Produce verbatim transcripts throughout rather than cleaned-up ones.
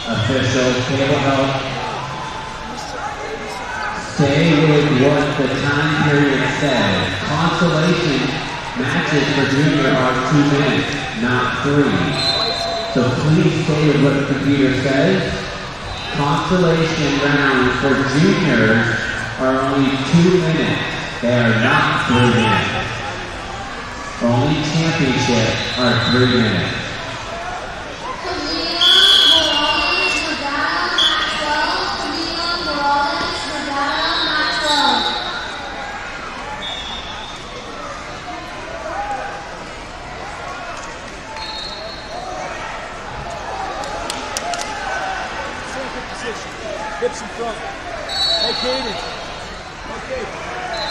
Officials, table help. Stay with what the time period says. Consolation matches for junior are two minutes, not three. So please stay with what the computer says. Consolation rounds for juniors are only two minutes. They are not three minutes. Only championship are three minutes. Hips in front. Hey, Kaden. Okay.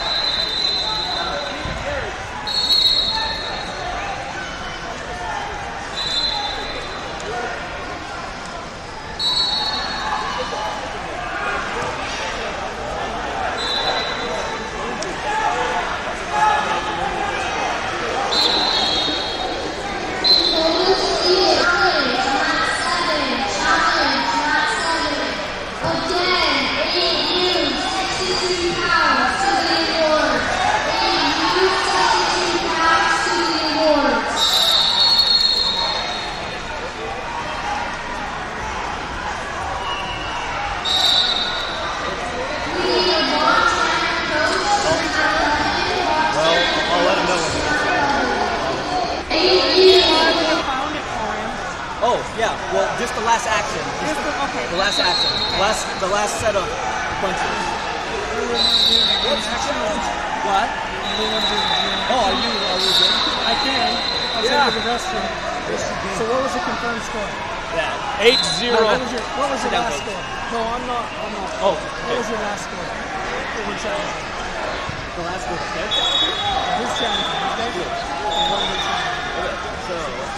Oh, yeah, well, just the last action. Just the, okay. The last action. The last, the last set of punches. What? Oh, are you, are you good? I can. I'll yeah. take the restroom. So what was the confirmed score? Yeah, eight zero. What was your, what was your last score? No, I'm not, I'm not. Oh. Okay. What was your last score? The last score? Okay. Who's champion? Okay. What was your champion? So,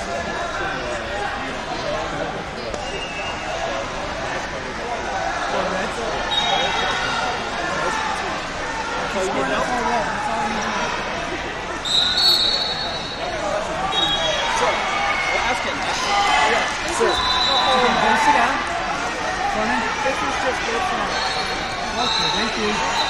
So you need help? That's all you need to know. So, we'll ask him. Yeah. So, you can sit down. Running? This is just good for now. Okay, thank you.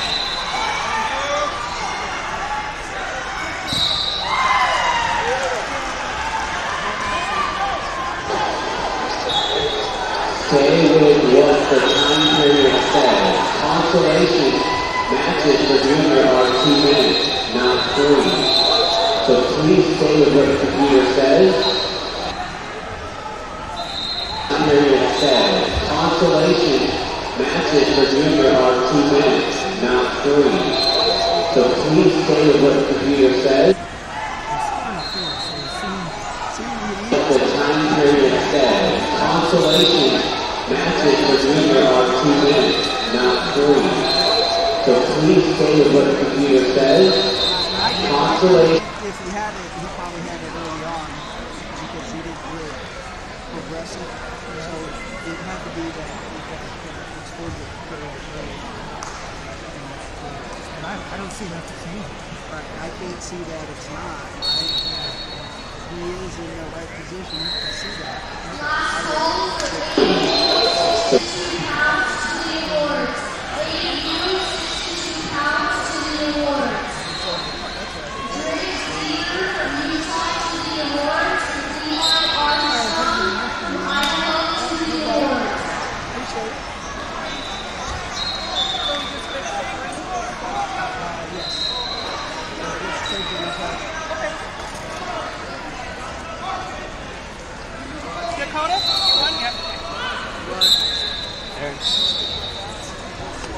Stay with what the time period says. Consolation matches for junior are two minutes, not three. So please stay with what the computer says. Time period says. Consolation matches for junior are two minutes, not three. So please stay with what the computer says. What the time period says. Consolation matches for junior are two minutes, not three. So please stay with what the computer says. Consolation. If he had it, he probably had it early on because he didn't do it progressive. So it had to be that exposure period early. And I, I don't see that to change. But I can't see that it's not, right? He is in the right position to see that. Last call for sixty-two pounds to the awards. A U, sixty-two pounds to the awards. Drake Speaker from Utah to the awards. Levi Armstrong from Idaho to the awards. Dakota? You won? Yep.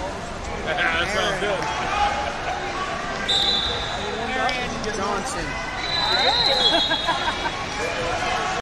That sounds good. Johnson.